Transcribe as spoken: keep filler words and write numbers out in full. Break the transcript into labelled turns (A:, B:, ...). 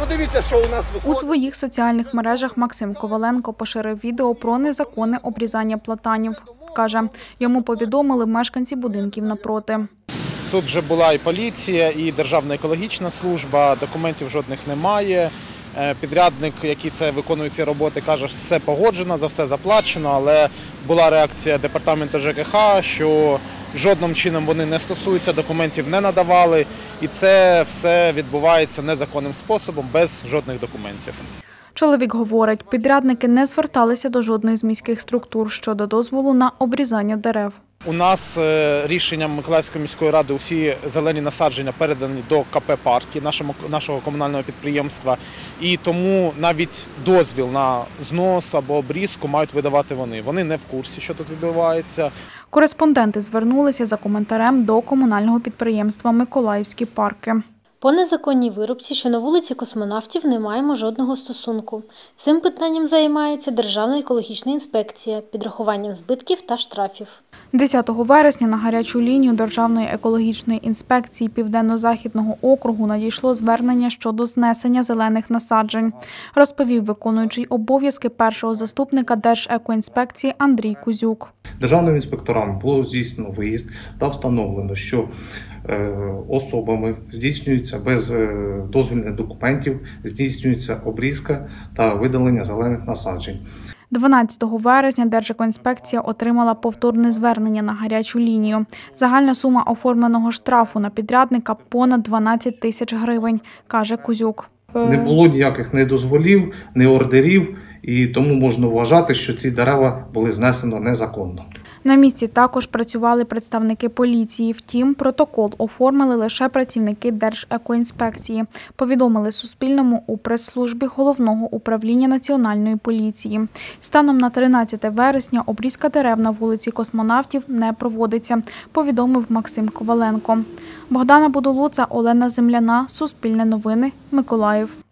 A: подивіться, що у нас виходить.
B: У своїх соціальних мережах Максим Коваленко поширив відео про незаконне обрізання платанів. Каже, йому повідомили мешканці будинків напроти.
C: Тут вже була і поліція, і Державна екологічна служба, документів жодних немає. Підрядник, який це виконує ці роботи, каже, що все погоджено, за все заплачено, але була реакція департаменту ЖКХ, що жодним чином вони не стосуються, документів не надавали, і це все відбувається незаконним способом, без жодних документів.
B: Чоловік говорить, підрядники не зверталися до жодної з міських структур щодо дозволу на обрізання дерев.
C: У нас рішенням Миколаївської міської ради усі зелені насадження передані до ка пе «Парки», нашого, нашого комунального підприємства, і тому навіть дозвіл на знос або обрізку мають видавати вони. Вони не в курсі, що тут відбувається.
B: Кореспонденти звернулися за коментарем до комунального підприємства «Миколаївські парки».
D: По незаконній вирубці, що на вулиці Космонавтів, не маємо жодного стосунку. Цим питанням займається Державна екологічна інспекція – підрахуванням збитків та штрафів.
B: десятого вересня на гарячу лінію Державної екологічної інспекції Південно-Західного округу надійшло звернення щодо знесення зелених насаджень, розповів виконуючий обов'язки першого заступника Держекоінспекції Андрій Кузюк.
E: Державними інспекторами було здійснено виїзд та встановлено, що особами здійснюється без дозвільних документів, здійснюється обрізка та видалення зелених насаджень.
B: дванадцятого вересня Держекоінспекція отримала повторне звернення на гарячу лінію. Загальна сума оформленого штрафу на підрядника – понад дванадцять тисяч гривень, каже Кузюк.
E: Не було ніяких ні дозволів, ні ордерів, і тому можна вважати, що ці дерева були знесено незаконно.
B: На місці також працювали представники поліції. Втім, протокол оформили лише працівники Держекоінспекції, повідомили Суспільному у прес-службі Головного управління Національної поліції. Станом на тринадцяте вересня обрізка дерев на вулиці Космонавтів не проводиться, повідомив Максим Коваленко. Богдана Будулуца, Олена Земляна, Суспільне новини, Миколаїв.